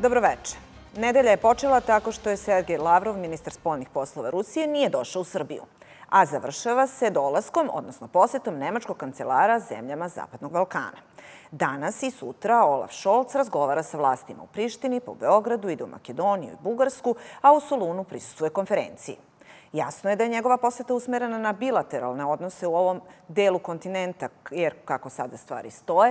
Dobroveče. Nedelja je počela tako što je Sergej Lavrov, ministar spoljnih poslova Rusije, nije došao u Srbiju, a završava se dolaskom, odnosno posetom nemačkog kancelara zemljama Zapadnog Balkana. Danas i sutra Olaf Scholz razgovara sa vlastima u Prištini, po Beogradu, ide u Makedoniju i Bugarsku, a u Solunu prisustvuje konferenciji. Jasno je da je njegova poseta usmerena na bilateralne odnose u ovom delu kontinenta, jer kako sada stvari stoje,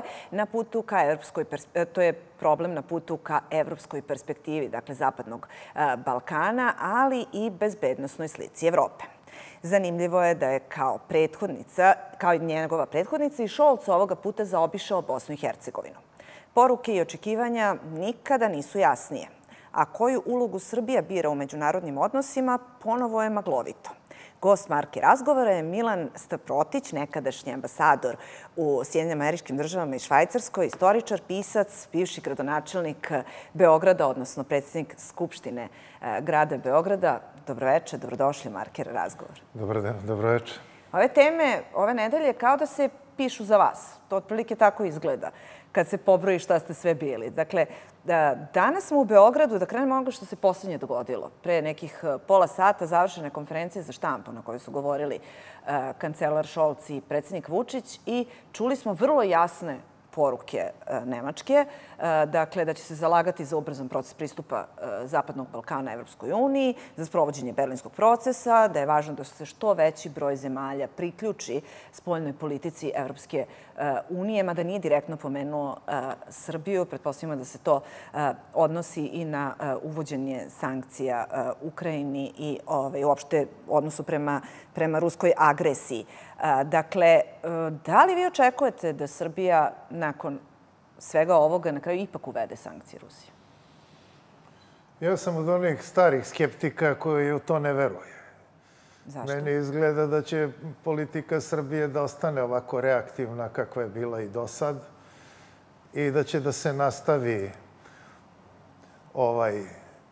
to je problem na putu ka evropskoj perspektivi, dakle Zapadnog Balkana, ali i bezbednosnoj slici Evrope. Zanimljivo je da je kao i njegova prethodnica i Scholz ovoga puta zaobišao Bosnu i Hercegovinu. Poruke i očekivanja nikada nisu jasnije. A koju ulogu Srbija bira u međunarodnim odnosima, ponovo je maglovito. Gost marke razgovora je Milan Staprotić, nekadašnji ambasador u Sjedinjenim Američkim Državama i Švajcarskoj, istoričar, pisac, bivši gradonačelnik Beograda, odnosno predsjednik Skupštine grada Beograda. Dobroveče, dobrodošli Marker razgovor. Dobroveče. Ove teme, ove nedelje, kao da se pišu za vas. To otprilike tako izgleda kad se pobroji šta ste sve bili. Dakle, danas smo u Beogradu, da krenemo onoga što se posljednje dogodilo. Pre nekih pola sata završene konferencije za štampu na kojoj su govorili kancelar Scholz i predsjednik Vučić i čuli smo vrlo jasne poruke Nemačke, dakle da će se zalagati za ubrzan proces pristupa Zapadnog Balkana Evropskoj uniji, za sprovođenje berlinskog procesa, da je važno da se što veći broj zemalja priključi spoljnoj politici Evropske unije, mada nije direktno pomenuo Srbiju. Pretpostavljamo da se to odnosi i na uvođenje sankcija Ukrajini i uopšte odnosu prema ruskoj agresiji. Dakle, da li vi očekujete da Srbija nakon svega ovoga na kraju ipak uvede sankcije Rusije? Ja sam od onih starih skeptika koji u to ne veruje. Zašto? Meni izgleda da će politika Srbije da ostane ovako reaktivna kakva je bila i do sad i da će da se nastavi ovaj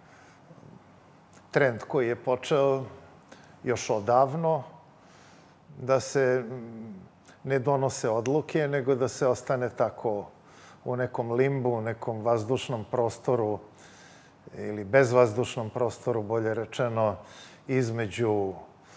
trend koji je počeo još odavno, da se ne donose odluke, nego da se ostane tako u nekom limbu, u nekom vazdušnom prostoru ili bezvazdušnom prostoru, bolje rečeno, između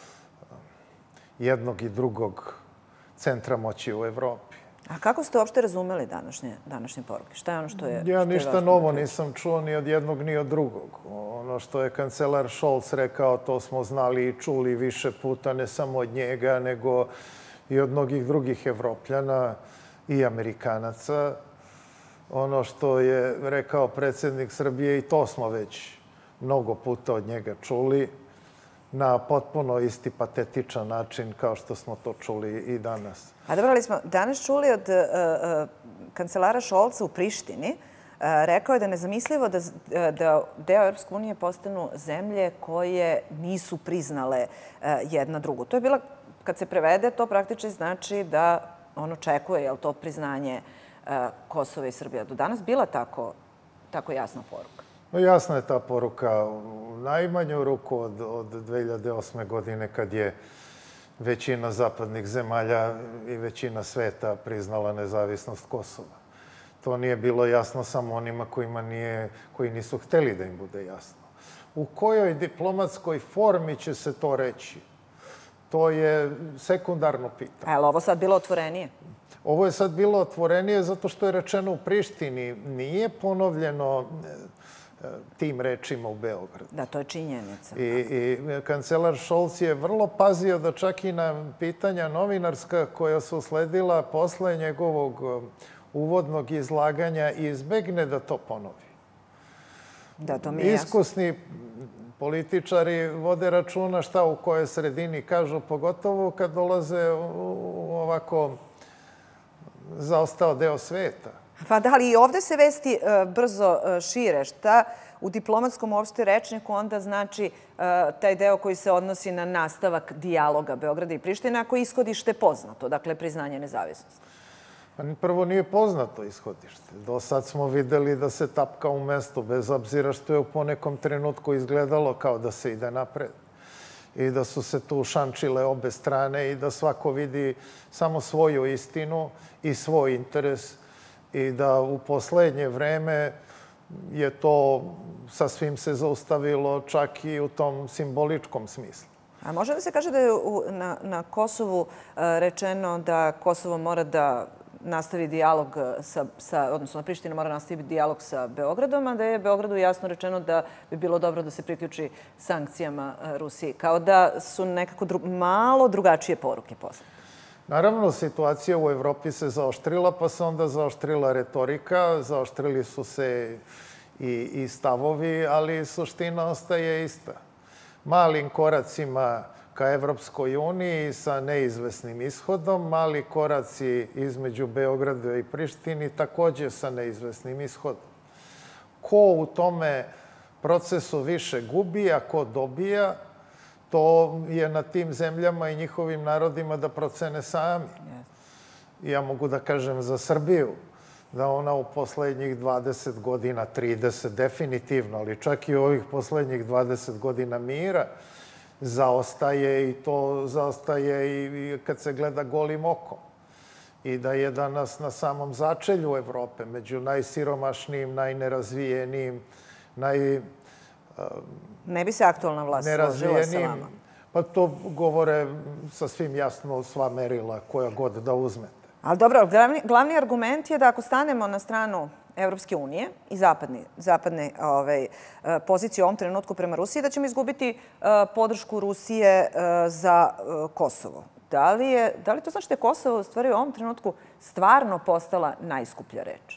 jednog i drugog centra moći u Evropi. A kako ste uopšte razumeli današnje poruke? Šta je ono što je... Ja ništa novo nisam čuo ni od jednog ni od drugog. Ono što je kancelar Scholz rekao, to smo znali i čuli više puta, ne samo od njega, nego i od mnogih drugih Evropljana i Amerikanaca. Ono što je rekao predsjednik Srbije, i to smo već mnogo puta od njega čuli, na potpuno isti patetičan način kao što smo to čuli i danas. A dobro, ali smo danas čuli od kancelara Scholza u Prištini. Rekao je da je nezamislivo da deo Evropske unije postanu zemlje koje nisu priznale jedna drugu. To je bila, kad se prevede, to praktično znači da on očekuje, je li to priznanje Kosova i Srbije. Do danas bila tako jasna poruka? Jasna je ta poruka u najmanju ruku od 2008. godine kad je većina zapadnih zemalja i većina sveta priznala nezavisnost Kosova. To nije bilo jasno samo onima koji nisu hteli da im bude jasno. U kojoj diplomatskoj formi će se to reći? To je sekundarno pitanje. A je li ovo sad bilo otvorenije? Ovo je sad bilo otvorenije zato što je rečeno u Prištini. Nije ponovljeno tim rečima u Beogradu. Da, to je činjenica. I kancelar Scholz je vrlo pazio da čak i na pitanja novinarska koja su sledila posle njegovog uvodnog izlaganja izbegne da to ponovi. Da, to mi je jasno. Iskusni političari vode računa šta u kojoj sredini kažu, pogotovo kad dolaze u ovako zaostao deo sveta. Pa da, ali i ovde se vesti brzo šire. Šta u diplomatskom uopšte rečniku onda znači taj deo koji se odnosi na nastavak dijaloga Beograda i Prištine, ako je ishodište poznato, dakle priznanje nezavisnosti? Prvo nije poznato ishodište. Do sad smo videli da se tapka u mestu, bez obzira što je po nekom trenutku izgledalo kao da se ide napred. I da su se tu šančile obe strane i da svako vidi samo svoju istinu i svoj interes i da u poslednje vreme je to sasvim se zaustavilo čak i u tom simboličkom smislu. A može da se kaže da je na Kosovu rečeno da Kosovo mora da nastavi dijalog odnosno da Priština mora nastaviti dijalog sa Beogradom, a da je Beogradu jasno rečeno da bi bilo dobro da se priključi sankcijama Rusiji. Kao da su nekako malo drugačije poruke posle. Naravno, situacija u Evropi se zaoštrila, pa se onda zaoštrila retorika, zaoštrili su se i stavovi, ali suština ostaje ista. Malim koracima ka Evropskoj uniji sa neizvesnim ishodom, mali koraci između Beograda i Prištini takođe sa neizvesnim ishodom. Ko u tome procesu više gubi, a ko dobija, to je na tim zemljama i njihovim narodima da procene sami. Ja mogu da kažem za Srbiju, da ona u poslednjih 20 godina, 30 definitivno, ali čak i u ovih poslednjih 20 godina mira, zaostaje i to zaostaje i kad se gleda golim okom. I da je danas na samom začelju Evrope, među najsiromašnijim, najnerazvijenijim, Ne bi se aktualna vlast složila sa vama? Pa to govore sasvim jasno sva merila koja god da uzmete. Ali dobro, glavni argument je da ako stanemo na stranu Evropske unije i zapadne pozicije u ovom trenutku prema Rusiji, da ćemo izgubiti podršku Rusije za Kosovo. Da li to znači da je Kosovo u stvari u ovom trenutku stvarno postala najskuplja reč?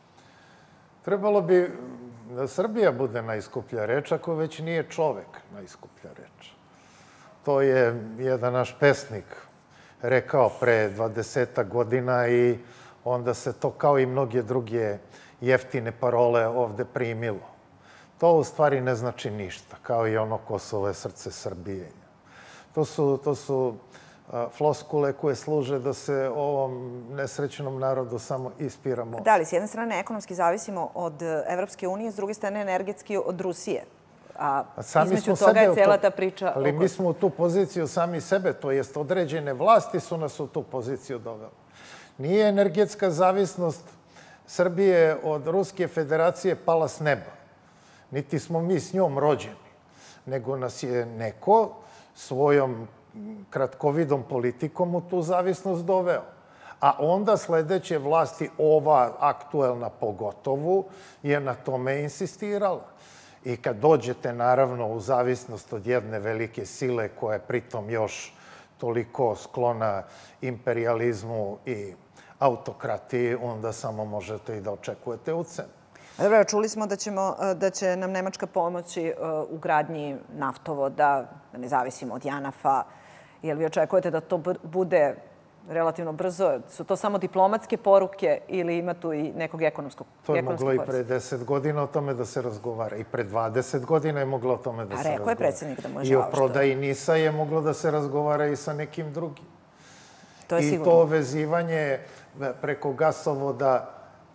Trebalo bi da Srbija bude najskuplja reč, ako već nije čovek najskuplja reč. To je jedan naš pesnik rekao pre 20 godina i onda se to kao i mnoge druge jeftine parole ovde primilo. To u stvari ne znači ništa, kao i ono Kosovo je srce Srbije. To su floskule koje služe da se ovom nesrećnom narodu samo ispira moć. Da li s jedne strane ekonomski zavisimo od Evropske unije, s druge strane energetski od Rusije? A između toga je cela ta priča... Ali mi smo u tu poziciju sami sebe, to jest određene vlasti su nas u tu poziciju doveli. Nije energetska zavisnost Srbije od Ruske federacije pala s neba. Niti smo mi s njom rođeni. Nego nas je neko svojom kratkovidom politikom u tu zavisnost doveo. A onda sledeće vlasti, ova aktuelna pogotovo, je na tome insistirala. I kad dođete, naravno, u zavisnost od jedne velike sile koja je pritom još toliko sklona imperializmu i autokratiji, onda samo možete i da očekujete ucenu. Dobro, čuli smo da će nam Nemačka pomoći u gradnji naftovoda, da ne zavisimo od JANAF-a. Jel vi očekujete da to bude relativno brzo? Su to samo diplomatske poruke ili ima tu i nekog ekonomskog korista? To je moglo i pre 10 godina o tome da se razgovara. I pre 20 godina je moglo o tome da se razgovara. A rekao je predsjednik da može I o prodaji NIS-a je moglo da se razgovara i sa nekim drugim. To je sigurno. I to vezivanje preko gasovoda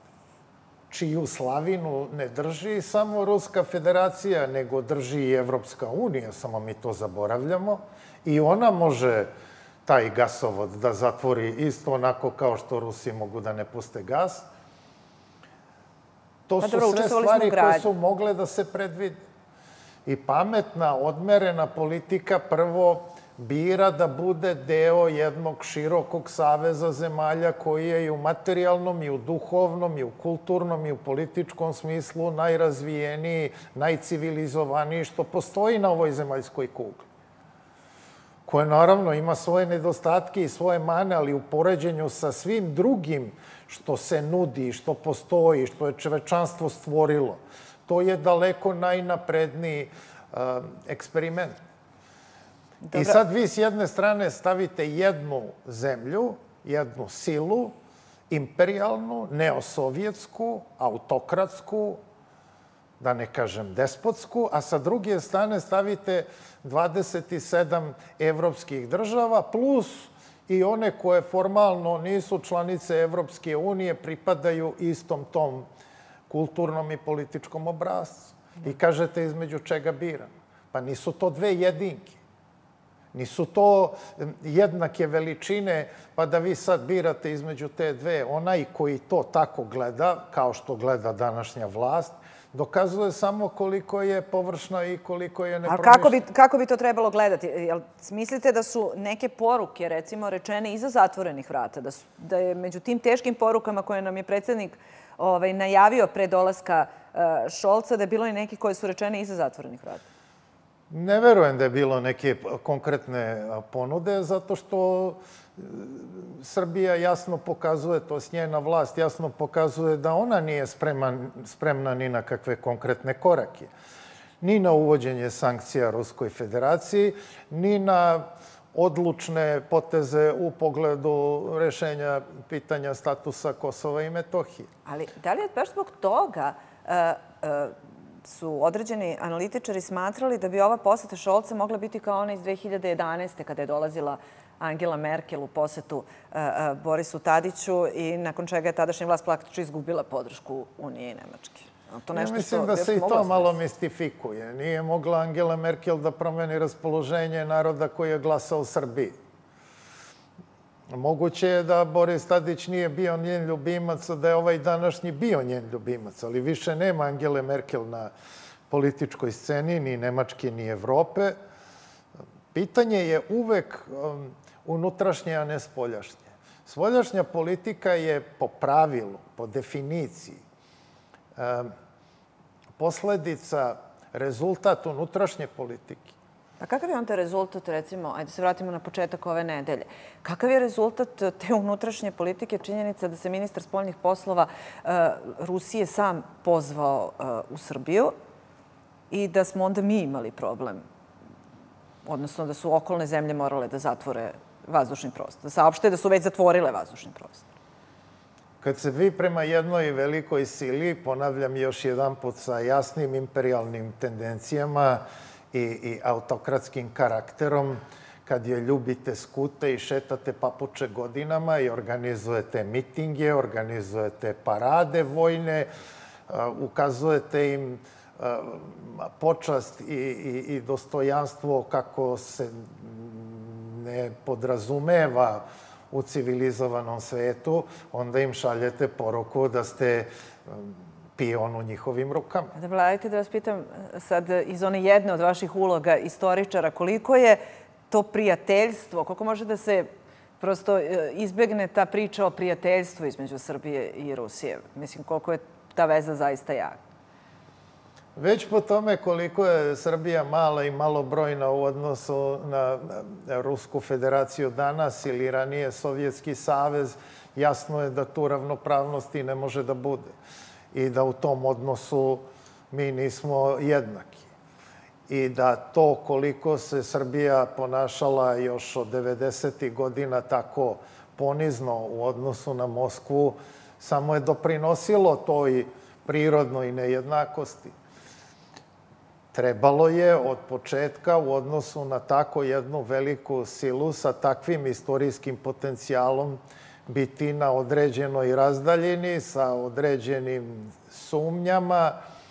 čiju slavinu ne drži samo Ruska federacija, nego drži i Evropska unija, samo mi to zaboravljamo. I ona može taj gasovod da zatvori isto onako kao što Rusi mogu da ne puste gas. To su sve stvari koje su mogle da se predvide. I pametna, odmerena politika prvo bira da bude deo jednog širokog saveza zemalja koji je i u materijalnom, i u duhovnom, i u kulturnom, i u političkom smislu najrazvijeniji, najcivilizovaniji što postoji na ovoj zemaljskoj kugli. Koje naravno ima svoje nedostatke i svoje mane, ali u poređenju sa svim drugim što se nudi, što postoji, što je čovečanstvo stvorilo, to je daleko najnapredniji eksperiment. I sad vi s jedne strane stavite jednu zemlju, jednu silu, imperijalnu, neosovjetsku, autokratsku, da ne kažem despotsku, a sa druge strane stavite 27 evropskih država, plus i one koje formalno nisu članice Evropske unije, pripadaju istom tom kulturnom i političkom obrazcu. I kažete između čega biram. Pa nisu to dve jedinke. Nisu to jednake veličine, pa da vi sad birate između te dve. Onaj koji to tako gleda, kao što gleda današnja vlast, dokazuje samo koliko je površna i koliko je nepromišljena. Ali kako bi to trebalo gledati? Jel mislite da su neke poruke, recimo, rečene iza zatvorenih vrata? Da je među tim teškim porukama koje nam je predsjednik najavio pre dolaska Šolca, da je bilo i neki koje su rečene iza zatvorenih vrata? Ne verujem da je bilo neke konkretne ponude, zato što Srbija jasno pokazuje, to s njena vlast jasno pokazuje da ona nije spremna ni na kakve konkretne korake. Ni na uvođenje sankcija Ruskoj federaciji, ni na odlučne poteze u pogledu rešenja pitanja statusa Kosova i Metohije. Ali da li je baš zbog toga su određeni analitičari smatrali da bi ova poseta Šolca mogla biti kao ona iz 2011. kada je dolazila Angela Merkel u posetu Borisu Tadiću i nakon čega je tadašnja vlast praktično izgubila podršku Unije i Nemačke. Mislim da se i to malo mistifikuje. Nije mogla Angela Merkel da promeni raspoloženje naroda koji je glasao u Srbiji. Moguće je da Boris Tadić nije bio njen ljubimac, da je ovaj današnji bio njen ljubimac, ali više nema Angele Merkel na političkoj sceni, ni Nemačke, ni Evrope. Pitanje je uvek unutrašnje, a ne spoljašnje. Spoljašnja politika je po pravilu, po definiciji, posledica, rezultat unutrašnje politike. A kakav je onda rezultat, recimo, ajde se vratimo na početak ove nedelje, kakav je rezultat te unutrašnje politike, činjenica da se ministar spoljnih poslova Rusije sam pozvao u Srbiju i da smo onda mi imali problem, odnosno da su okolne zemlje morale da zatvore vazdušni prostor, da saopšte da su već zatvorile vazdušni prostor? Kad se vi prema jednoj velikoj sili, ponavljam još jedan put sa jasnim imperialnim tendencijama i autokratskim karakterom, kad je ljubite skute i šetate papuče godinama i organizujete mitinge, organizujete parade vojne, ukazujete im počast i dostojanstvo kako se ne podrazumeva u civilizovanom svetu, onda im šaljete poruku da ste pion u njihovim rukama. Dajte da vas pitam sad iz one jedne od vaših uloga istoričara, koliko je to prijateljstvo, koliko može da se prosto izbegne ta priča o prijateljstvu između Srbije i Rusije? Mislim, koliko je ta veza zaista jaka? Već po tome koliko je Srbija mala i malobrojna u odnosu na Rusku federaciju danas ili ranije Sovjetski savez, jasno je da tu ravnopravnosti ne može da bude i da u tom odnosu mi nismo jednaki. I da to koliko se Srbija ponašala još od 90. godina tako ponizno u odnosu na Moskvu, samo je doprinosilo toj prirodnoj nejednakosti. Trebalo je od početka u odnosu na tako jednu veliku silu sa takvim istorijskim potencijalom biti na određenoj razdaljini, sa određenim sumnjama,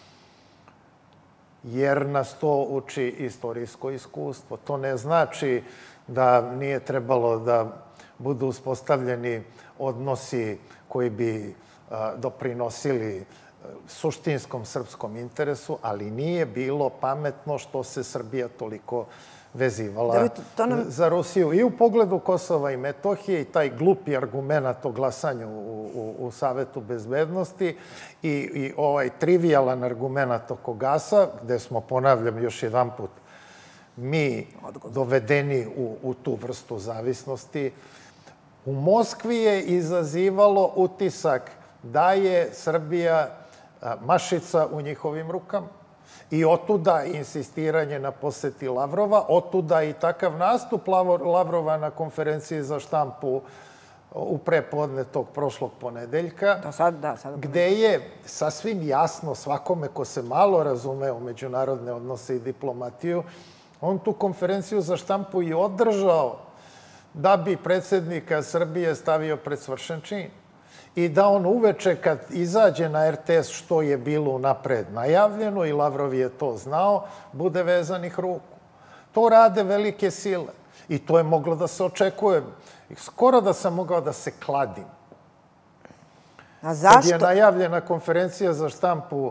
jer nas to uči istorijsko iskustvo. To ne znači da nije trebalo da budu uspostavljeni odnosi koji bi doprinosili suštinskom srpskom interesu, ali nije bilo pametno što se Srbija toliko vezivala za Rusiju. I u pogledu Kosova i Metohije i taj glupi argument o glasanju u Savetu bezbednosti i ovaj trivialan argument oko gasa, gde smo, ponavljam još jedan put, mi dovedeni u tu vrstu zavisnosti. U Moskvi je izazivalo utisak da je Srbija mašica u njihovim rukama. I otuda insistiranje na poseti Lavrova, otuda i takav nastup Lavrova na konferenciji za štampu u prepodne tog prošlog ponedeljka, gde je sasvim jasno svakome ko se malo razume u međunarodne odnose i diplomatiju, on tu konferenciju za štampu i održao da bi predsjednika Srbije stavio pred svršen čin. I da on uveče kad izađe na RTS, što je bilo napred najavljeno i Lavrov je to znao, bude vezanih ruku. To rade velike sile i to je moglo da se očekuje. Skoro da sam mogao da se kladim. A zašto? Kad je najavljena konferencija za štampu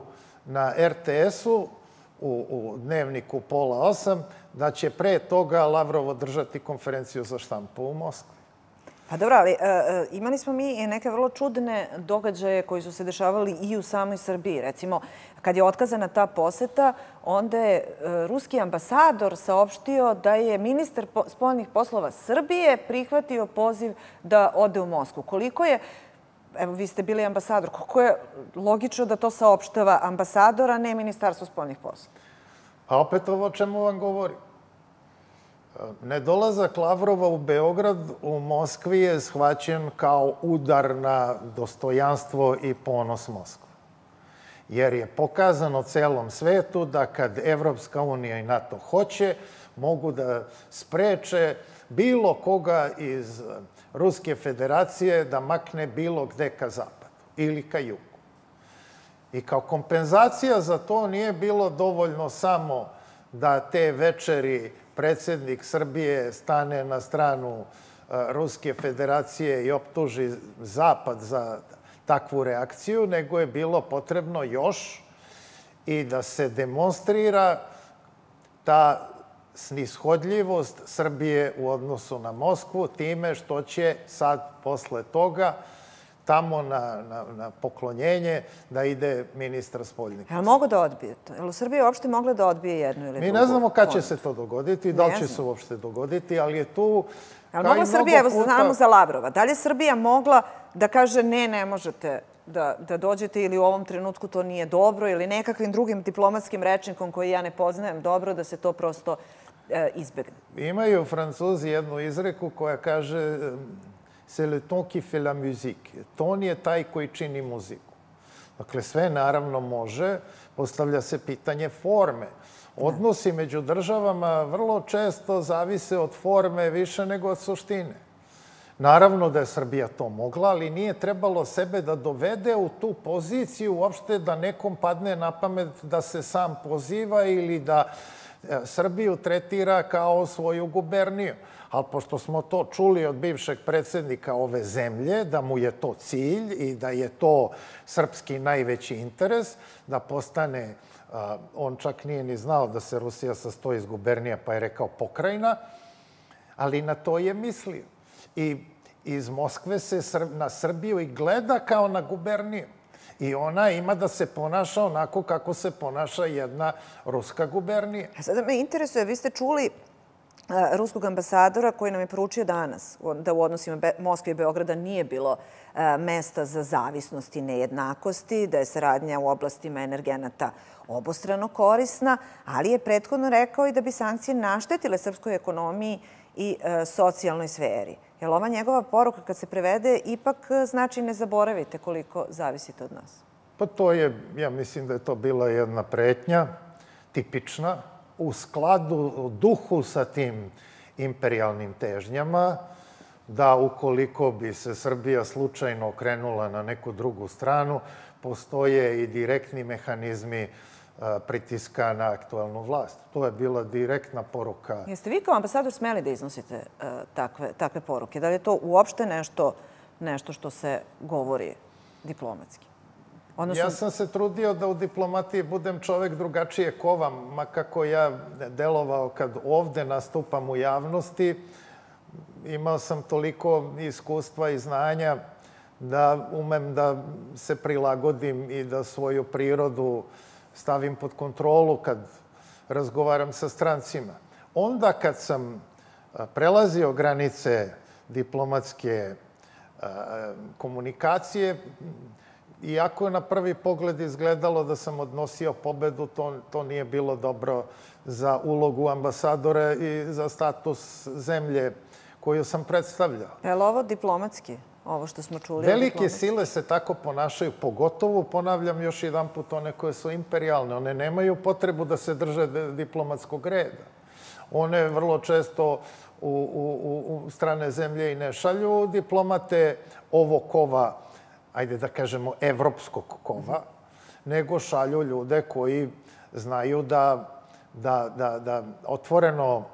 na RTS-u u dnevniku 7:30 da će pre toga Lavrov održati konferenciju za štampu u Moskvi. Pa dobro, ali imali smo mi i neke vrlo čudne događaje koji su se dešavali i u samoj Srbiji. Recimo, kad je otkazana ta poseta, onda je ruski ambasador saopštio da je ministar spoljnih poslova Srbije prihvatio poziv da ode u Moskvu. Koliko je, evo vi ste bili ambasador, koliko je logično da to saopštava ambasador, a ne Ministarstvo spoljnih poslova? A opet ovo o čemu vam govorim. Nedolazak Lavrova u Beograd u Moskvi je shvaćen kao udar na dostojanstvo i ponos Moskve. Jer je pokazano celom svetu da kad Evropska unija i NATO hoće, mogu da spreče bilo koga iz Ruske federacije da makne bilo gde ka zapadu ili ka jugu. I kao kompenzacija za to nije bilo dovoljno samo da te večeri predsjednik Srbije stane na stranu Ruske federacije i optuži Zapad za takvu reakciju, nego je bilo potrebno još i da se demonstrira ta snishodljivost Srbije u odnosu na Moskvu time što će sad posle toga tamo na poklonjenje da ide ministar spoljnih poslova. Jel mogu da odbije to? Jel u Srbiji uopšte mogla da odbije jednu ili drugu? Mi ne znamo kad će se to dogoditi, da li će se uopšte dogoditi, ali je tu... Ali mogla Srbija, evo znamo za Lavrova, da li je Srbija mogla da kaže ne možete da dođete ili u ovom trenutku to nije dobro ili nekakvim drugim diplomatskim rečnikom koji ja ne poznajem dobro da se to prosto izbegne? Imaju Francuzi jednu izreku koja kaže c'est le ton qui fait la musique. Ton je taj koji čini muziku. Dakle, sve naravno može, postavlja se pitanje forme. Odnosi među državama vrlo često zavise od forme više nego od suštine. Naravno da je Srbija to mogla, ali nije trebalo sebe da dovede u tu poziciju uopšte da nekom padne na pamet da se sam poziva ili da Srbiju tretira kao svoju guberniju. Ali pošto smo to čuli od bivšeg predsjednika ove zemlje, da mu je to cilj i da je to srpski najveći interes, da postane, on čak nije ni znao da se Rusija sastoji iz gubernija, pa je rekao pokrajina, ali na to je mislio. I iz Moskve se na Srbiju i gleda kao na guberniju. I ona ima da se ponaša onako kako se ponaša jedna ruska gubernija. Sada me interesuje, vi ste čuli ruskog ambasadora koji nam je poručio danas da u odnosima Moskve i Beograda nije bilo mesta za zavisnost i nejednakosti, da je saradnja u oblastima energenata obostrano korisna, ali je prethodno rekao i da bi sankcije naštetile srpskoj ekonomiji i socijalnoj sferi. Je li ova njegova poruka kad se prevede ipak znači ne zaboravite koliko zavisite od nas? Pa to je, ja mislim da je to bila jedna pretnja, tipična, u skladu, u duhu sa tim imperijalnim težnjama, da ukoliko bi se Srbija slučajno okrenula na neku drugu stranu, postoje i direktni mehanizmi pritiska na aktualnu vlast. To je bila direktna poruka. Jeste vi kao ambasador smeli da iznosite takve poruke? Da li je to uopšte nešto što se govori diplomatski? Ja sam se trudio da u diplomatiji budem čovek drugačije kova, ma kako ja delovao kad ovde nastupam u javnosti. Imao sam toliko iskustva i znanja da umem da se prilagodim i da svoju prirodu stavim pod kontrolu kad razgovaram sa strancima. Onda kad sam prelazio granice diplomatske komunikacije, iako je na prvi pogled izgledalo da sam odnosio pobedu, to nije bilo dobro za ulogu ambasadora i za status zemlje koju sam predstavljao. Je li ovo diplomatski, ovo što smo čuli? Velike sile se tako ponašaju, pogotovo, ponavljam još jedan put, one koje su imperijalne. One nemaju potrebu da se drže diplomatskog reda. One vrlo često u strane zemlje i ne šalju diplomate ovog kova, ajde da kažemo, evropskog kova, nego šalju ljude koji znaju da otvoreno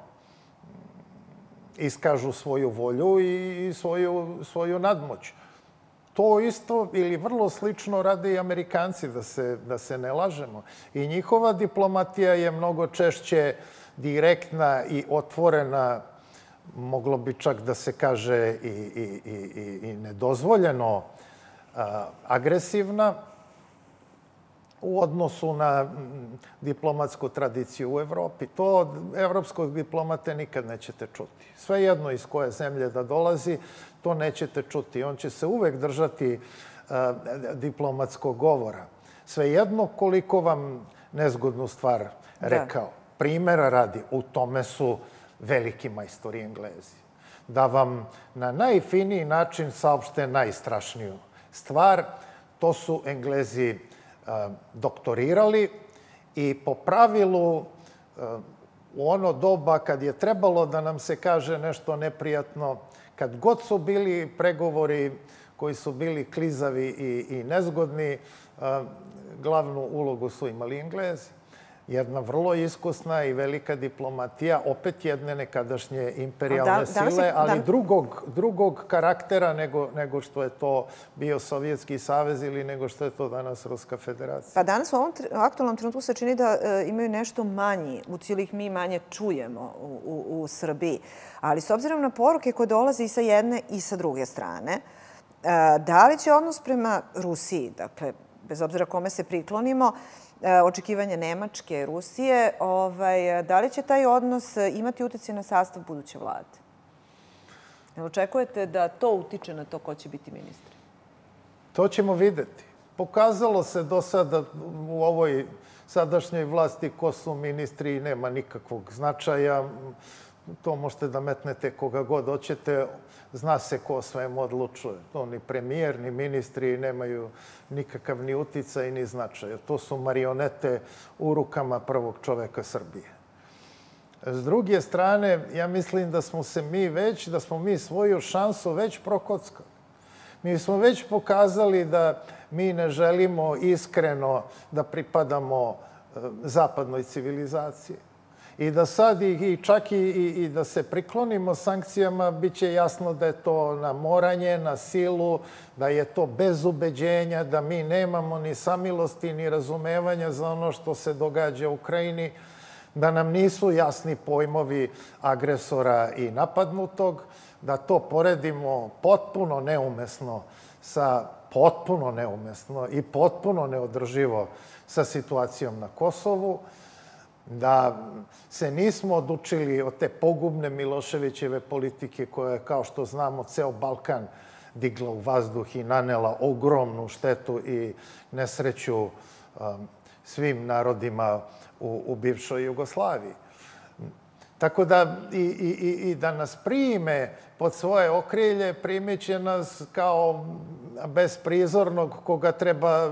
iskažu svoju volju i svoju nadmoć. To isto ili vrlo slično rade i Amerikanci, da se ne lažemo. I njihova diplomatija je mnogo češće direktna i otvorena, moglo bi čak da se kaže i nedozvoljeno agresivna u odnosu na diplomatsku tradiciju u Evropi. To od evropskog diplomate nikad nećete čuti. Svejedno iz koje zemlje da dolazi, to nećete čuti. On će se uvek držati diplomatskog govora. Svejedno koliko vam nezgodnu stvar rekao. Primera radi, u tome su veliki majstori Englezi. Da vam na najfiniji način saopšte najstrašniju stvar, to su Englezi doktorirali i po pravilu u ono doba kad je trebalo da nam se kaže nešto neprijatno, kad god su bili pregovori koji su bili klizavi i nezgodni, glavnu ulogu su imali Englezi. Jedna vrlo iskusna i velika diplomatija, opet jedne nekadašnje imperijalne sile, ali drugog karaktera nego što je to bio Sovjetski savez ili nego što je to danas Ruska federacija. Pa danas u ovom aktualnom trenutku se čini da imaju nešto manji, u cilju ih mi manje čujemo u Srbiji. Ali s obzirom na poruke koje dolaze i sa jedne i sa druge strane, da li će odnos prema Rusiji, dakle, bez obzira kome se priklonimo, očekivanje Nemačke, Rusije, da li će taj odnos imati uticaj na sastav buduće vlade? Jel očekujete da to utiče na to ko će biti ministri? To ćemo videti. Pokazalo se do sada u ovoj sadašnjoj vlasti ko su ministri i nema nikakvog značaja. To možete da metnete koga god hoćete. Zna se ko svemu odlučuje. To ni premijer, ni ministri nemaju nikakav ni uticaj, ni značaj. To su marionete u rukama prvog čoveka Srbije. S druge strane, ja mislim da smo mi svoju šansu već prokockali. Mi smo već pokazali da mi ne želimo iskreno da pripadamo zapadnoj civilizaciji. I da sad čak i da se priklonimo sankcijama, bit će jasno da je to na moranje, na silu, da je to bez ubeđenja, da mi nemamo ni samilosti, ni razumevanja za ono što se događa u Ukrajini, da nam nisu jasni pojmovi agresora i napadnutog, da to poredimo potpuno neumesno i potpuno neodrživo sa situacijom na Kosovu, da se nismo odučili od te pogubne Miloševićeve politike koja je, kao što znamo, ceo Balkan digla u vazduh i nanela ogromnu štetu i nesreću svim narodima u bivšoj Jugoslaviji. Tako da i da nas prime pod svoje okrilje, primeće nas kao besprizornog koga treba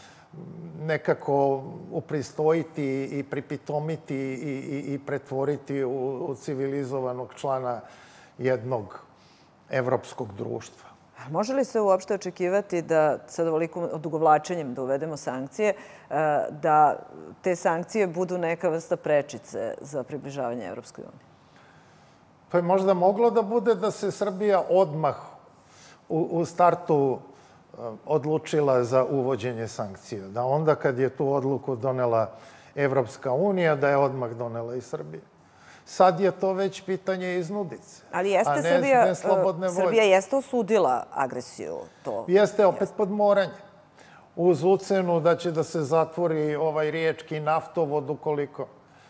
nekako upristojiti i pripitomiti i pretvoriti u civilizovanog člana jednog evropskog društva. Može li se uopšte očekivati da sad ovolikom odugovlačenjem da uvedemo sankcije, da te sankcije budu neka vrsta prečice za približavanje Evropskoj uniji? Pa je možda moglo da bude da se Srbija odmah u startu odlučila za uvođenje sankcija. Da onda kad je tu odluku donela Evropska unija, da je odmah donela i Srbija. Sad je to već pitanje iznudice, a ne slobodne volje. Srbija jeste osudila agresiju. Jeste opet pod moranje. Uz ucenu da će da se zatvori ovaj riječki naftovod ukoliko.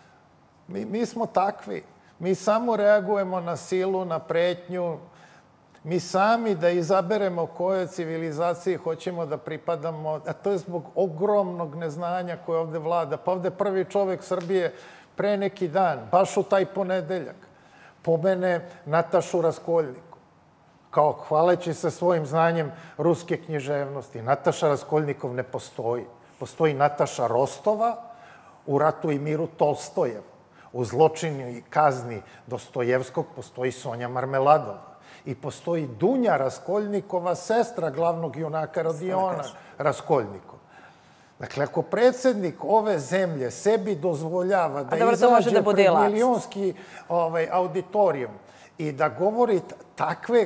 Mi smo takvi. Mi samo reagujemo na silu, na pretnju. Mi sami da izaberemo kojoj civilizaciji hoćemo da pripadamo, a to je zbog ogromnog neznanja koje ovde vlada. Pa ovde prvi čovek Srbije pre neki dan, baš u taj ponedeljak, pomene Natašu Raskoljniku. Kao hvaleći se svojim znanjem ruske književnosti. Nataša Raskoljnikov ne postoji. Postoji Nataša Rostova u Ratu i miru Tolstojev. U Zločinu i kazni Dostojevskog postoji Sonja Marmeladova. I postoji Dunja Raskoljnikova, sestra glavnog junaka Rodiona Raskoljnikova. Dakle, ako predsjednik ove zemlje sebi dozvoljava da izađe pred milionski auditorijum i da govori takve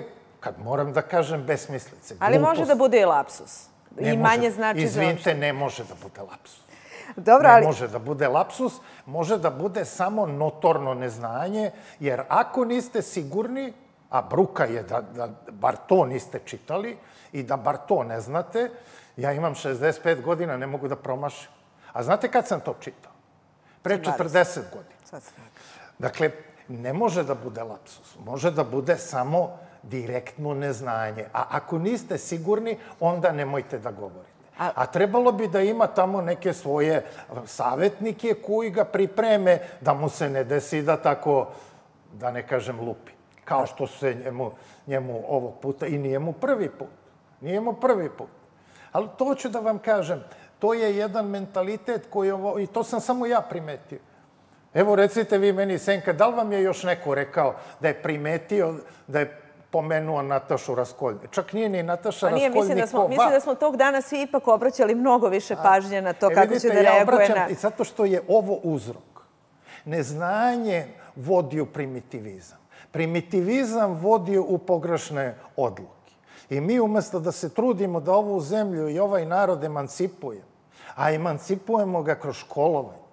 kad moram da kažem besmislice. Ali može da bude i lapsus. I manje znači za... Izvinite, ne može da bude lapsus. Dobro, ali... Ne može da bude lapsus, može da bude samo notorno neznanje, jer ako niste sigurni, a bruka je da bar to niste čitali i da bar to ne znate, ja imam 65 godina, ne mogu da promašim. A znate kad sam to čitao? Pre 40 godina. Dakle, ne može da bude lapsus, može da bude samo direktno neznanje. A ako niste sigurni, onda nemojte da govorite. A trebalo bi da ima tamo neke svoje savjetnike koji ga pripreme da mu se ne desi da tako, da ne kažem, lupi. Kao što se njemu ovog puta, i nije mu prvi put. Nije mu prvi put. Ali to ću da vam kažem, to je jedan mentalitet koji, i to sam samo ja primetio. Evo, recite vi meni, Senka, da li vam je još neko rekao da je primetio, da je pomenuo Natašu Raskoljnik? Čak nije ni Nataša Raskoljnikova. Mislim da smo tog dana svi ipak obraćali mnogo više pažnje na to kako će da reaguje na... I zato što je ovo uzrok. Neznanje vodi u primitivizam. Primitivizam vodi u pogrešne odluke. I mi umjesto da se trudimo da ovu zemlju i ovaj narod emancipujemo, a emancipujemo ga kroz školovanje.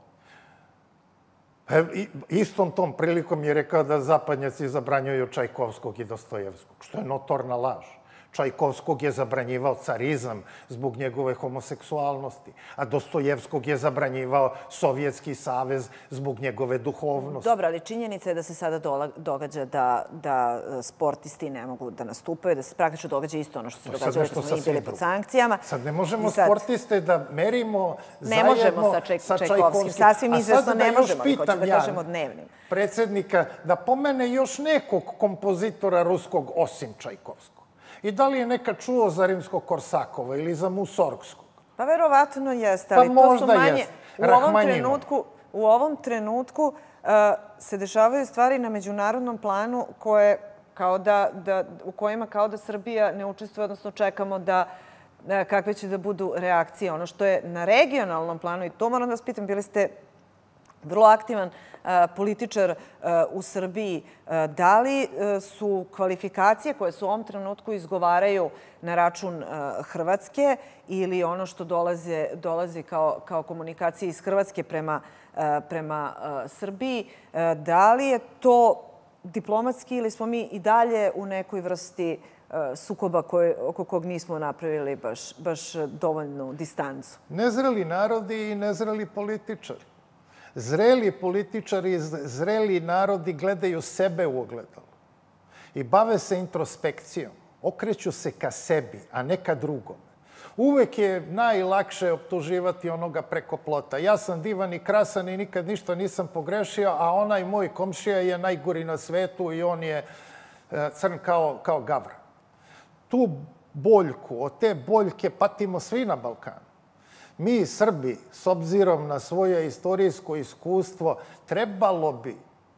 Istom tom prilikom je rekao da zapadnjaci zabranjuju Čajkovskog i Dostojevskog, što je notorna laž. Čajkovskog je zabranjivao carizam zbog njegove homoseksualnosti, a Dostojevskog je zabranjivao Sovjetski savez zbog njegove duhovnosti. Dobro, ali činjenica je da se sada događa da sportisti ne mogu da nastupaju, da se praktično događa isto ono što se događalo kad smo bili pod sankcijama. Sad ne možemo sportiste da merimo zajedno sa Čajkovskim. Ne možemo sa Čajkovskim, sasvim izvesno ne možemo, ali hoću da kažemo dnevnim. Predsjednika da pomene još nekog kompozitora ruskog osim Čajkovskog. I da li je nekad čuo za Rimskog-Korsakova ili za Musorgskog? Pa verovatno jeste, ali to su manje... U ovom trenutku se dešavaju stvari na međunarodnom planu u kojima kao da Srbija ne učestvuje, odnosno čekamo kakve će da budu reakcije. Ono što je na regionalnom planu, i to moram da vas pitam, bili ste vrlo aktivan političar u Srbiji. Da li su kvalifikacije koje se u ovom trenutku izgovaraju na račun Hrvatske ili ono što dolazi kao komunikacije iz Hrvatske prema Srbiji, da li je to diplomatski ili smo mi i dalje u nekoj vrsti sukoba oko kog nismo napravili baš dovoljnu distancu? Nezreli narodi i nezreli političari. Zreli političari i zreli narodi gledaju sebe u ogledalu i bave se introspekcijom. Okreću se ka sebi, a ne ka drugom. Uvek je najlakše optuživati onoga preko plota. Ja sam divan i krasan i nikad ništa nisam pogrešio, a onaj moj komšija je najgori na svetu i on je crn kao gavra. Tu boljku, od te boljke patimo svi na Balkanu. Mi, Srbi, s obzirom na svoje istorijsko iskustvo, trebalo bi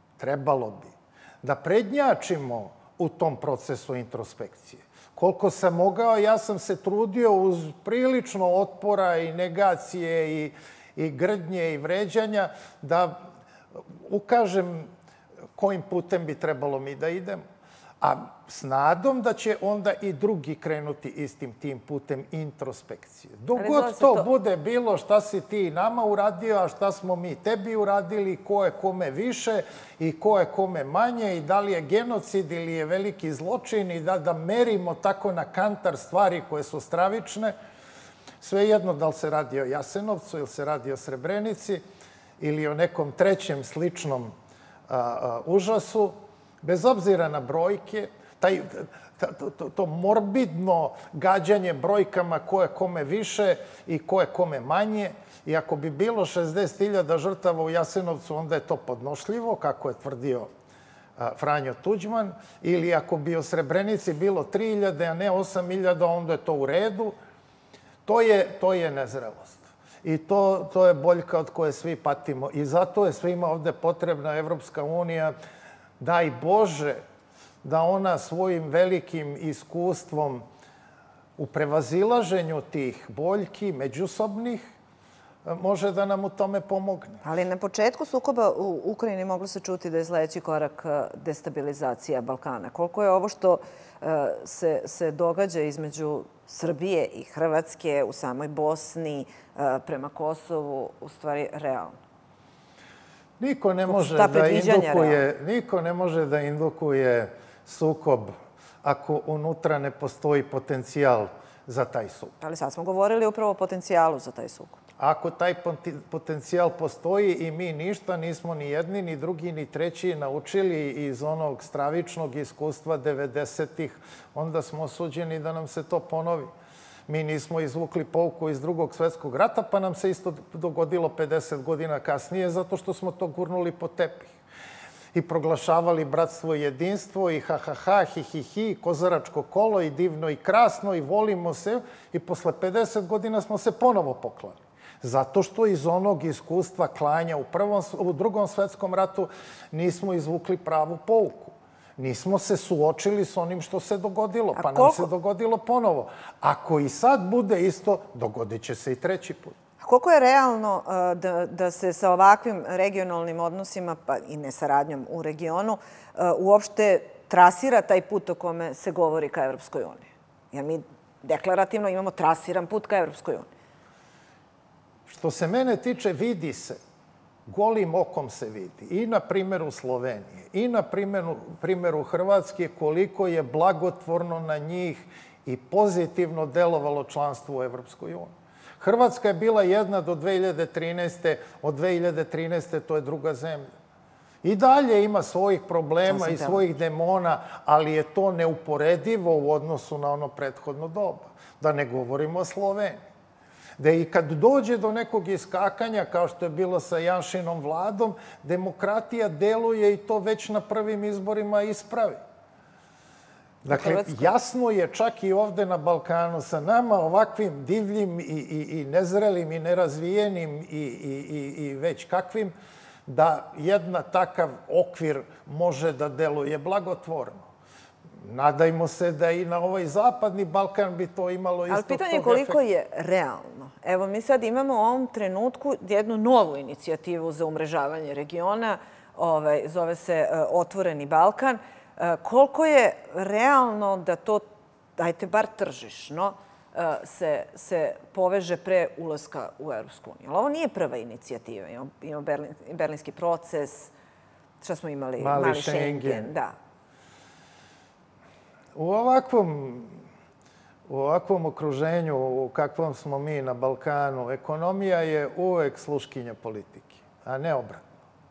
da prednjačimo u tom procesu introspekcije. Koliko sam mogao, ja sam se trudio uz prilično otpora i negacije i grdnje i vređanja da ukažem kojim putem bi trebalo mi da idemo. A s nadom da će onda i drugi krenuti istim tim putem introspekcije. Dok god to bude bilo šta si ti nama uradio, a šta smo mi tebi uradili, ko je kome više i ko je kome manje i da li je genocid ili je veliki zločin i da merimo tako na kantar stvari koje su stravične, svejedno da li se radi o Jasenovcu ili se radi o Srebrenici ili o nekom trećem sličnom užasu, bez obzira na brojke, to morbidno gađanje brojkama ko je kome više i ko je kome manje. I ako bi bilo 60.000 žrtava u Jasenovcu, onda je to podnošljivo, kako je tvrdio Franjo Tuđman. Ili ako bi u Srebrenici bilo 3.000, a ne 8.000, onda je to u redu. To je nezrelost. I to je boljka od koje svi patimo. I zato je svima ovde potrebna Evropska unija. Daj Bože da ona svojim velikim iskustvom u prevazilaženju tih boljki međusobnih može da nam u tome pomogne. Ali na početku sukoba u Ukrajini moglo se čuti da je sledeći korak destabilizacija Balkana. Koliko je ovo što se događa između Srbije i Hrvatske u samoj Bosni prema Kosovu u stvari realno? Niko ne može da indukuje sukob ako unutra ne postoji potencijal za taj sukob. Ali sad smo govorili upravo o potencijalu za taj sukob. Ako taj potencijal postoji i mi ništa nismo ni jedni, ni drugi, ni treći naučili iz onog stravičnog iskustva 90-ih, onda smo osuđeni da nam se to ponovi. Mi nismo izvukli pouku iz Drugog svjetskog rata, pa nam se isto dogodilo 50 godina kasnije, zato što smo to gurnuli po tepih. I proglašavali bratstvo i jedinstvo, i ha, hi, kozaračko kolo, i divno i krasno, i volimo se. I posle 50 godina smo se ponovo poklali. Zato što iz onog iskustva klanja u Drugom svjetskom ratu nismo izvukli pravu pouku. Nismo se suočili s onim što se dogodilo, pa nam se dogodilo ponovo. Ako i sad bude isto, dogodit će se i treći put. A koliko je realno da se sa ovakvim regionalnim odnosima, pa i nesaradnjom u regionu, uopšte trasira taj put o kome se govori ka Evropskoj uniji? Jer mi deklarativno imamo trasiran put ka Evropskoj uniji. Što se mene tiče, vidi se. Golim okom se vidi. I na primjeru Slovenije, i na primjeru Hrvatske, koliko je blagotvorno na njih i pozitivno delovalo članstvo u Evropskoj uniji. Hrvatska je bila jedna do 2013. Od 2013. to je druga zemlja. I dalje ima svojih problema i svojih demona, ali je to neuporedivo u odnosu na ono prethodno doba. Da ne govorimo o Sloveniji. Da i kad dođe do nekog iskakanja, kao što je bilo sa Janšinom vladom, demokratija deluje i to već na prvim izborima ispravi. Dakle, jasno je čak i ovde na Balkanu sa nama ovakvim divljim i nezrelim i nerazvijenim i već kakvim, da jedna takav okvir može da deluje blagotvorno. Nadajmo se da i na ovaj zapadni Balkan bi to imalo isto tog efekta. Ali pitanje je koliko je realno. Evo, mi sad imamo u ovom trenutku jednu novu inicijativu za umrežavanje regiona, zove se Otvoreni Balkan. Koliko je realno da to, dajte bar tržišno, se poveže pre ulaska u Evropsku uniju? Ali ovo nije prva inicijativa. Imamo berlinski proces, šta smo imali? Mali Schengen. Da. U ovakvom okruženju u kakvom smo mi na Balkanu, ekonomija je uvek sluškinja politike, a ne obratno.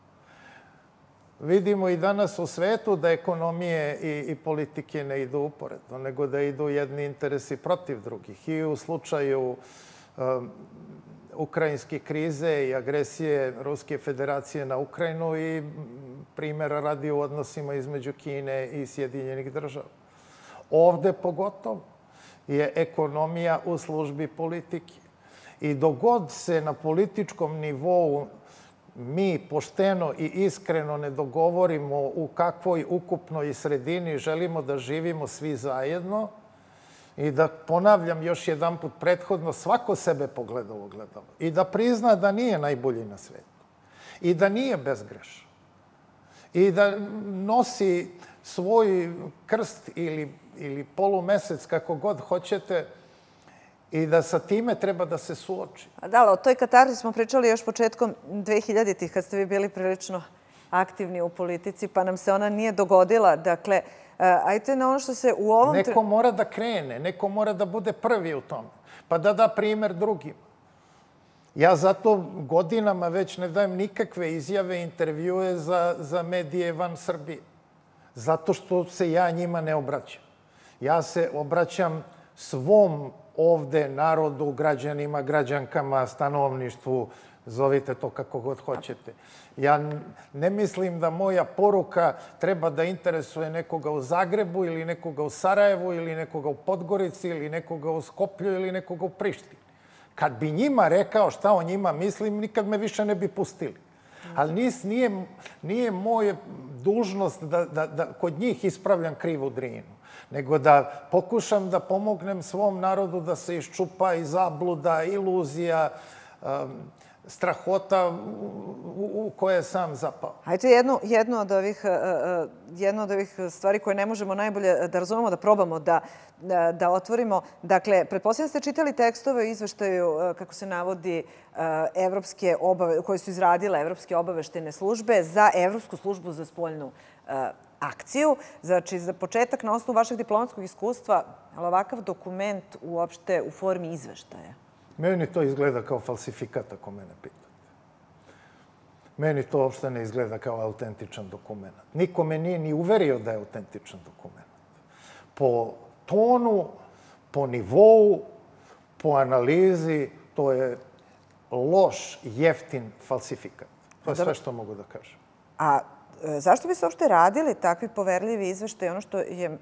Vidimo i danas u svetu da ekonomije i politike ne idu uporedno, nego da idu jedni interesi protiv drugih. I u slučaju ukrajinske krize i agresije Ruske federacije na Ukrajinu i primjera radi u odnosima između Kine i Sjedinjenih država. Ovde pogotovo je ekonomija u službi politike. I dok god se na političkom nivou mi pošteno i iskreno ne dogovorimo u kakvoj ukupnoj sredini želimo da živimo svi zajedno i da, ponavljam još jedan put prethodno, svako sebe pogleda u ogledalo i da prizna da nije najbolji na svetu i da nije bezgrešan i da nosi svoj krst ili polumesec, kako god hoćete, i da sa time treba da se suoči. Da, o toj katarzi smo pričali još početkom 2000-ih, kad ste vi bili prilično aktivni u politici, pa nam se ona nije dogodila. Dakle, ajte na ono što se u ovom... Neko mora da krene, neko mora da bude prvi u tome, pa da da primer drugima. Ja zato godinama već ne dajem nikakve izjave, intervjue za medije van Srbije. Zato što se ja njima ne obraćam. Ja se obraćam svom ovde narodu, građanima, građankama, stanovništvu, zovite to kako god hoćete. Ja ne mislim da moja poruka treba da interesuje nekoga u Zagrebu ili nekoga u Sarajevu ili nekoga u Podgorici ili nekoga u Skoplju ili nekoga u Prištini. Kad bi njima rekao šta o njima mislim, nikad me više ne bi pustili. Ali nije moja dužnost da kod njih ispravljam krivu Drinu, nego da pokušam da pomognem svom narodu da se iščupa iz zabluda, iluzija, strahota u koje je sam zapao. Hajde jednu od ovih stvari koje ne možemo najbolje da razumemo, da probamo da otvorimo. Dakle, pretpostavljam da ste čitali tekstove u izveštaju, kako se navodi, koje su izradile Evropske obaveštajne službe za Evropsku službu za spoljnu akciju. Znači, za početak, na osnovu vašeg diplomatskog iskustva, ali ovakav dokument uopšte u formi izveštaja? Meni to izgleda kao falsifikat, ako mene pitate. Meni to uopšte ne izgleda kao autentičan dokument. Niko me nije ni uverio da je autentičan dokument. Po tonu, po nivou, po analizi, to je loš, jeftin falsifikat. To je sve što mogu da kažem. A zašto bi se uopšte radili takvi poverljivi izveštaji? Ono što je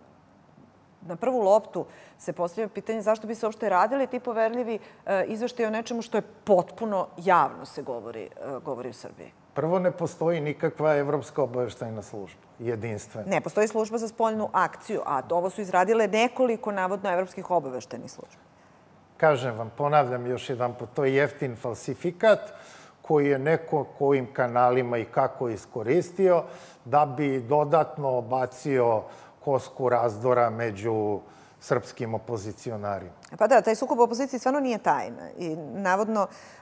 na prvu loptu se postavlja pitanje zašto bi se uopšte radili ti poverljivi izveštaji o nečemu što je potpuno javno se govori u Srbiji. Prvo, ne postoji nikakva Evropska obaveštajna služba, jedinstvena. Ne, postoji služba za spoljnu akciju, a ovo su izradile nekoliko navodno evropskih obaveštajnih služba. Kažem vam, ponavljam još jedan put, to je jeftin falsifikat koji je neko kojim kanalima i kako iskoristio da bi dodatno bacio kosku razdora među srpskim opozicionarima. Pa da, taj sukob opoziciji stvarno nije tajna i navodno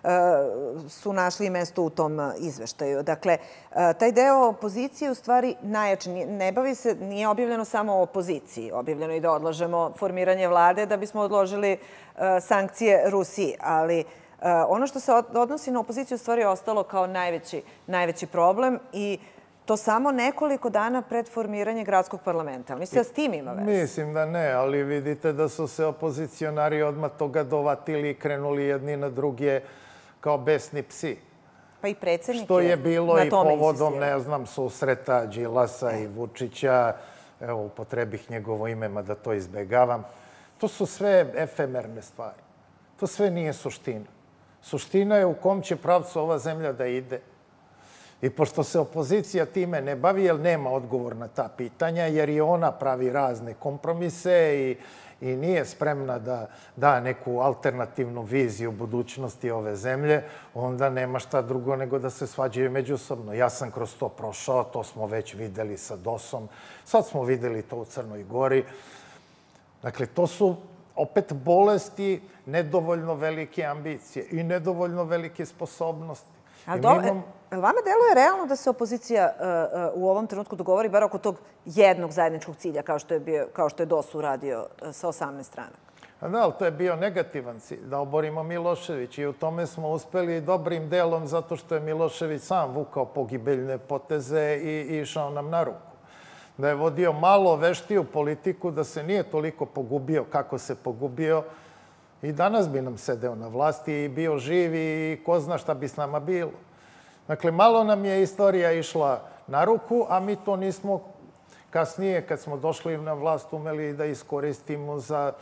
su našli mesto u tom izveštaju. Dakle, taj deo opozicije u stvari najjači. Nije objavljeno samo o opoziciji. Objavljeno i da odlažemo formiranje vlade da bismo odložili sankcije Rusiji. Ali ono što se odnosi na opoziciju u stvari je ostalo kao najveći problem i to samo nekoliko dana pred formiranje gradskog parlamenta. Mislite da s tim ima veze? Mislim da ne, ali vidite da su se opozicionari odmah toga dovatili i krenuli jedni na druge kao besni psi. Pa i predsjednik je što je bilo i povodom, insistirao. ne znam, susreta Đilasa i Vučića. Evo, upotrebih njegovo ime, mada to izbegavam. To su sve efemerne stvari. To sve nije suština. Suština je u kom će pravcu ova zemlja da ide. I pošto se opozicija time ne bavi, jer nema odgovor na ta pitanja, jer i ona pravi razne kompromise i nije spremna da da neku alternativnu viziju budućnosti ove zemlje, onda nema šta drugo nego da se svađaju međusobno. Ja sam kroz to prošao, to smo već videli sa DOS-om, sad smo videli to u Crnoj Gori. Dakle, to su opet bolesti nedovoljno velike ambicije i nedovoljno velike sposobnosti. Vama deluje realno da se opozicija u ovom trenutku dogovori bar oko tog jednog zajedničkog cilja, kao što je DOS uradio sa 18 strana? Da, ali to je bio negativan cilj, da oborimo Milošević i u tome smo uspeli dobrim delom zato što je Milošević sam vukao pogibeljne poteze i išao nam na ruku. Da je vodio malo veštiju politiku, da se nije toliko pogubio kako se pogubio, i danas bi nam sedeo na vlasti i bio živ i ko zna šta bi s nama bilo. Dakle, malo nam je istorija išla na ruku, a mi to nismo kasnije, kad smo došli na vlast, umeli da iskoristimo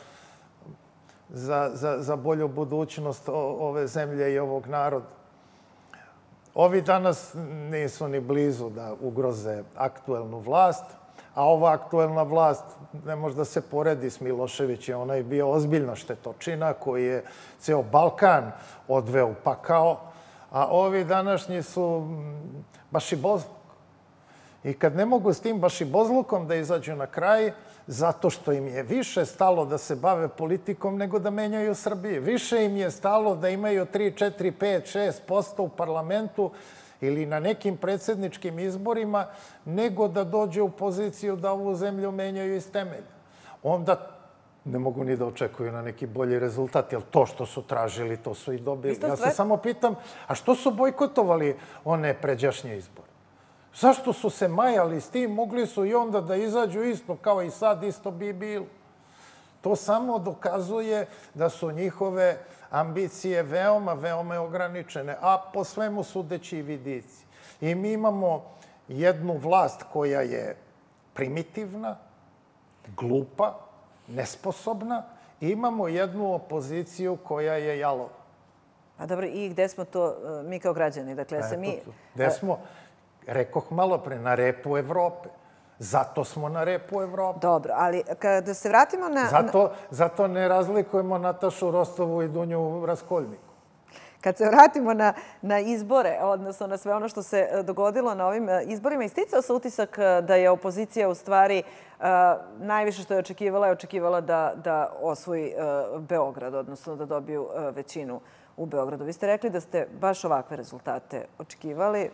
za bolju budućnost ove zemlje i ovog naroda. Ovi danas nisu ni blizu da ugroze aktuelnu vlast, a ova aktuelna vlast ne može da se poredi s Miloševićem. Ona je bio ozbiljna štetočina koji je ceo Balkan odveo u pakao, a ovi današnji su bašibozluk. I kad ne mogu s tim bašibozlukom da izađu na kraj, zato što im je više stalo da se bave politikom nego da menjaju Srbiju. Više im je stalo da imaju 3, 4, 5, 6% u parlamentu ili na nekim predsjedničkim izborima, nego da dođe u poziciju da ovu zemlju menjaju iz temelja. Onda ne mogu ni da očekuju na neki bolji rezultat, jer to što su tražili, to su i dobili. Ja se samo pitam, a što su bojkotovali one pređašnje izbore? Zašto su se majali s tim? Mogli su i onda da izađu isto, kao i sad, isto bi bilo. To samo dokazuje da su njihove ambicije veoma, veoma ograničene, a po svemu sudeći i vidici. I mi imamo jednu vlast koja je primitivna, glupa, nesposobna, i imamo jednu opoziciju koja je jalova. A dobro, i gde smo to mi kao građani? Dakle, se mi... Gde smo, rekoh malo pre, na repu Evrope. Zato smo na repu Evrope. Dobro, ali kada se vratimo na... Zato ne razlikujemo Natašu Rostovu i Dunju Raskoljniku. Kad se vratimo na izbore, odnosno na sve ono što se dogodilo na ovim izborima, isticao se utisak da je opozicija u stvari najviše što je očekivala da osvoji Beograd, odnosno da dobiju većinu u Beogradu. Vi ste rekli da ste baš ovakve rezultate očekivali.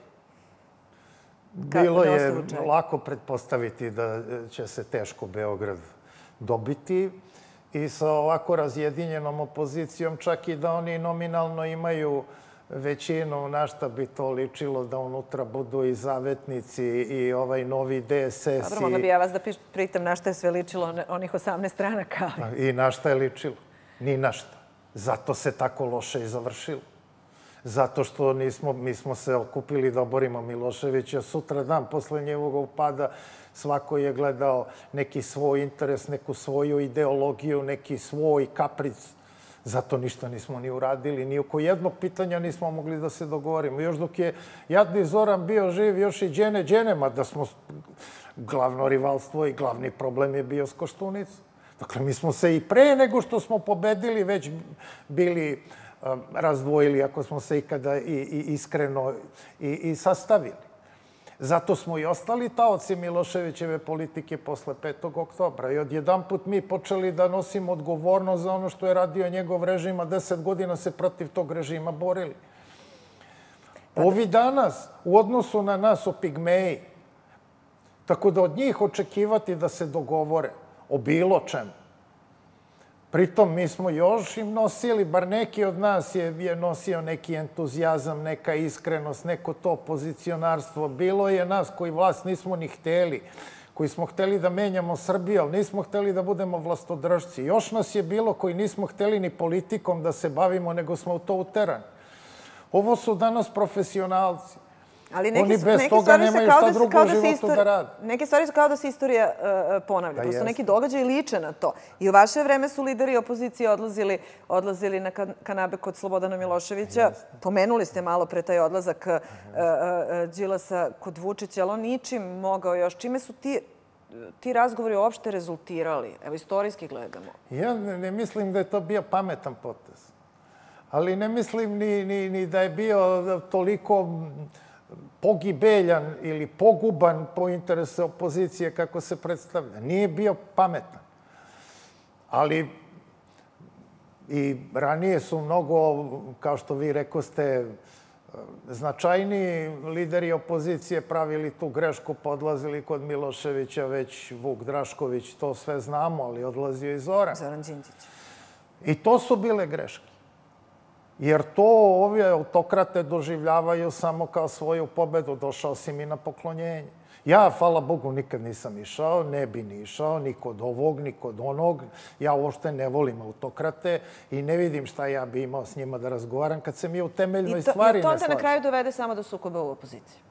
Bilo je lako pretpostaviti da će se teško Beograd dobiti i sa ovako razjedinjenom opozicijom, čak i da oni nominalno imaju većinu, na šta bi to ličilo da unutra budu i zavetnici i ovaj novi DSS. Dobro, mogla bi ja vas da pritam na šta je sve ličilo onih 18 stranaka. I na šta je ličilo? Ni na šta. Zato se tako loše i završilo. Zato što mi smo se okupili da oborimo Miloševića. Sutra dan, posle njegovog upada, svako je gledao neki svoj interes, neku svoju ideologiju, neki svoj kapric. Zato ništa nismo ni uradili. Ni oko jednog pitanja nismo mogli da se dogovorimo. Još dok je jadni Zoran bio živ, još i Đene, mada smo glavno rivalstvo i glavni problem je bio s Koštunicom. Dakle, mi smo se i pre nego što smo pobedili već bili razdvojili, ako smo se ikada i iskreno i sastavili. Zato smo i ostali taoci Miloševićeve politike posle 5. oktobra. I odjedanput mi počeli da nosimo odgovornost za ono što je radio njegov režim, a 10 godina se protiv tog režima borili. Ovi danas, u odnosu na nas, su pigmeji. Tako da od njih očekivati da se dogovore o bilo čemu. Pritom, mi smo još im nosili, bar neki od nas je nosio neki entuzijazam, neka iskrenost, neko to pozicionarstvo. Bilo je nas koji vlast nismo ni hteli, koji smo hteli da menjamo Srbiju, ali nismo hteli da budemo vlastodržci. Još nas je bilo koji nismo hteli ni politikom da se bavimo, nego smo u to uterani. Ovo su danas profesionalci. Oni bez toga nemaju šta drugo u životu da rade. Neke stvari su kao da se istorija ponavlja. Prosto neki događaji liče na to. I u vaše vreme su lideri opozicije odlazili na kanabe kod Slobodana Miloševića. Pomenuli ste malo pre taj odlazak Đilasa kod Vučića, ali on ničim mogao još. Čime su ti razgovori uopšte rezultirali? Evo, istorijski gledamo. Ja ne mislim da je to bio pametan potez. Ali ne mislim ni da je bio toliko pogibeljan ili poguban po interese opozicije kako se predstavlja. Nije bio pametan. Ali i ranije su mnogo, kao što vi rekoste, značajniji lideri opozicije pravili tu grešku, podlazili kod Miloševića, već Vuk Drašković, to sve znamo, ali odlazio i Zoran. Zoran Đinđić. I to su bile greške. Jer to ove autokrate doživljavaju samo kao svoju pobedu. Došao si mi na poklonjenje. Ja, hvala Bogu, nikad nisam išao, ne bi ni išao, ni kod ovog, ni kod onog. Ja uopšte ne volim autokrate i ne vidim šta ja bi imao s njima da razgovaram kad se mi u temeljnoj stvari ne slažem. I to onda na kraju dovede samo do sukoba u opoziciji?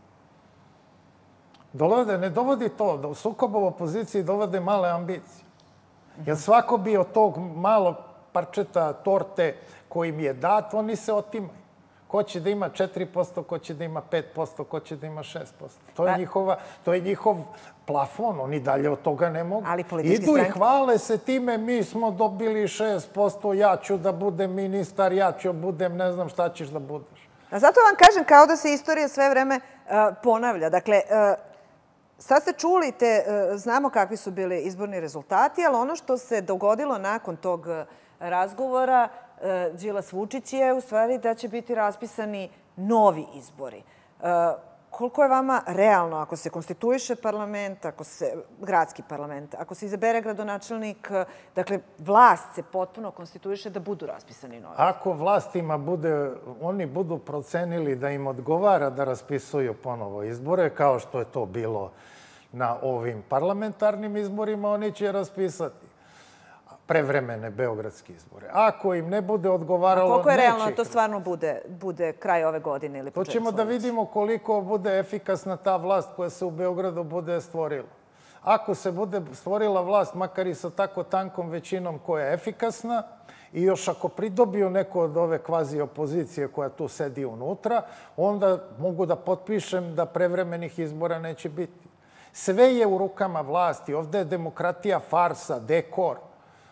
Ne dovodi to. Do sukoba u opoziciji dovode male ambicije. Jer svako bi od tog malog parčeta torte koji im je dat, oni se otimaju. Ko će da ima 4%, ko će da ima 5%, ko će da ima 6%. To je njihov plafon, oni dalje od toga ne mogu. Idu i hvale se time, mi smo dobili 6%, ja ću da budem ministar, ja ću budem, ne znam šta ćeš da budeš. A zato vam kažem, kao da se istorija sve vreme ponavlja. Dakle, sad ste čuli, znamo kakvi su bili izborni rezultati, ali ono što se dogodilo nakon tog razgovora Đilas Vučić je u stvari da će biti raspisani novi izbori. Koliko je vama realno, ako se konstituiše parlament, gradski parlament, ako se izabere gradonačelnik, dakle, vlast se potpuno konstituiše da budu raspisani novi? Ako vlastima oni budu procenili da im odgovara da raspisuju ponovo izbore, kao što je to bilo na ovim parlamentarnim izborima, oni će raspisati prevremene beogradske izbore. Ako im ne bude odgovaralo... Koliko je realno da to stvarno bude kraj ove godine ili početak sledeće? To ćemo da vidimo koliko bude efikasna ta vlast koja se u Beogradu bude stvorila. Ako se bude stvorila vlast, makar i sa tako tankom većinom koja je efikasna, i još ako pridobiju neko od ove kvazi opozicije koja tu sedi unutra, onda mogu da potpišem da prevremenih izbora neće biti. Sve je u rukama vlasti. Ovde je demokratija farsa, dekor.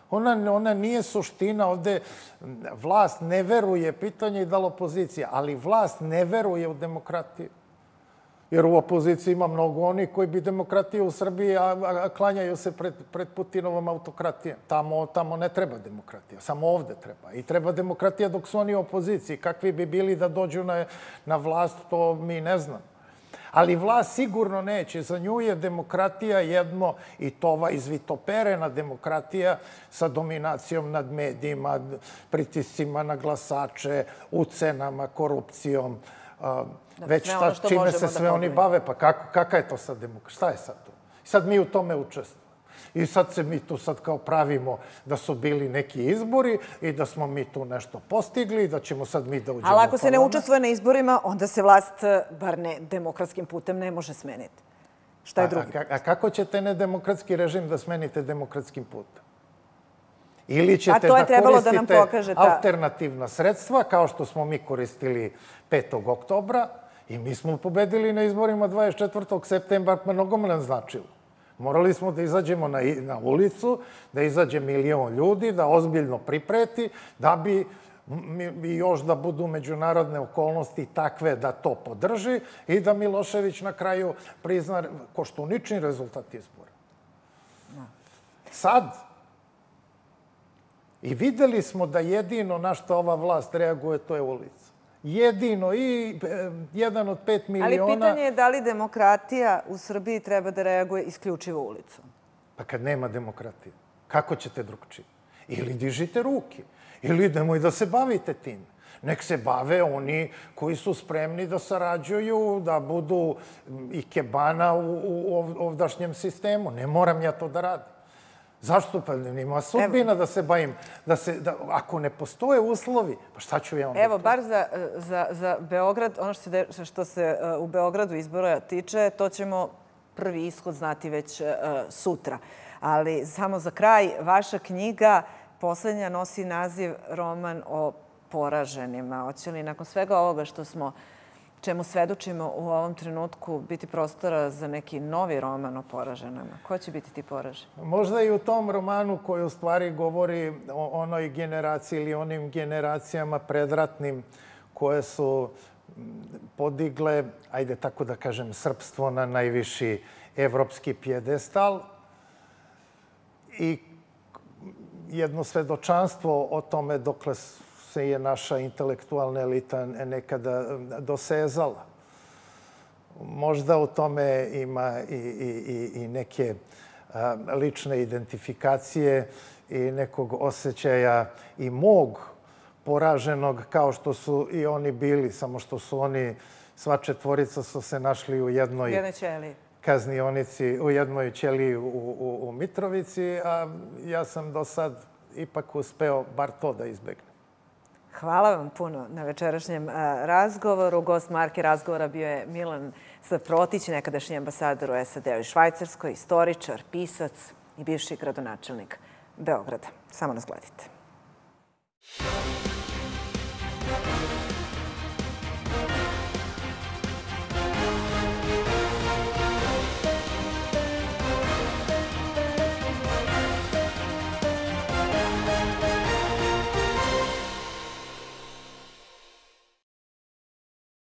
Ona nije suština. Ovde vlast ne veruje, pitanje je da li opozicija, ali vlast ne veruje u demokratiju. Jer u opoziciji ima mnogo onih koji bi demokratiju u Srbiji, a klanjaju se pred Putinovom autokratijom. Tamo ne treba demokratija, samo ovde treba. I treba demokratija dok su oni u opoziciji. Kakvi bi bili da dođu na vlast, to mi ne znam. Ali vlast sigurno neće. Za nju je demokratija jedno, i to ova izvitoperena demokratija sa dominacijom nad medijima, pritiscima na glasače, ucenama, korupcijom, već čime se sve oni bave. Pa kaka je to sad demokratija? Šta je sad to? Sad mi u tome učestvujemo. I sad se mi tu sad kao pravimo da su bili neki izbori i da smo mi tu nešto postigli i da ćemo sad mi da uđemo u parlament. Ali ako se ne učestvuje na izborima, onda se vlast, bar ne demokratskim putem, ne može smeniti. Šta je drugi? A kako ćete nedemokratski režim da smenite demokratskim putem? Ili ćete da koristite alternativna sredstva, kao što smo mi koristili 5. oktobra, i mi smo pobedili na izborima 24. septembra, mnogo nam značilo. Morali smo da izađemo na ulicu, da izađe 1 milion ljudi, da ozbiljno pripreti, da bi još da budu međunarodne okolnosti takve da to podrži i da Milošević na kraju prizna koštunični rezultat izbora. Sad, i videli smo da jedino na što ova vlast reaguje, to je ulica. Jedino, i 1 od 5 miliona... Ali pitanje je da li demokratija u Srbiji treba da reaguje isključivo ulicom? Pa kad nema demokratije, kako ćete drugčije? Ili dižite ruke, ili nemoj da se bavite tim. Nek se bave oni koji su spremni da sarađuju, da budu ikebana u ovdašnjem sistemu. Ne moram ja to da radim. Zašto? Pa nema sudbina da se bavim. Ako ne postoje uslovi, pa šta ću ja onda? Evo, bar za Beograd, ono što se u Beogradu izbora tiče, to ćemo prvi ishod znati već sutra. Ali samo za kraj, vaša knjiga poslednja nosi naziv Roman o poraženima. Hoće li nakon svega ovoga čemu svedočimo u ovom trenutku biti prostora za neki novi roman o poraženima? Ko će biti ti poraženi? Možda i u tom romanu koji u stvari govori o onoj generaciji ili onim generacijama predratnim koje su podigle, ajde tako da kažem, srpstvo na najviši evropski pjedestal i jedno svedočanstvo o tome dokle se je naša intelektualna elita nekada dosezala. Možda u tome ima i neke lične identifikacije i nekog osjećaja i mog poraženog, kao što su i oni bili, samo što su oni, sva četvorica su se našli u jednoj kaznionici, u jednoj ćeliji u Mitrovici, a ja sam do sad ipak uspeo bar to da izbegnem. Hvala vam puno na večerašnjem razgovoru. Gost marke razgovora bio je Milan Saprotić, nekadašnji ambasador u SAD-u i Švajcarskoj, istoričar, pisac i bivši gradonačelnik Beograda. Samo nas gledajte.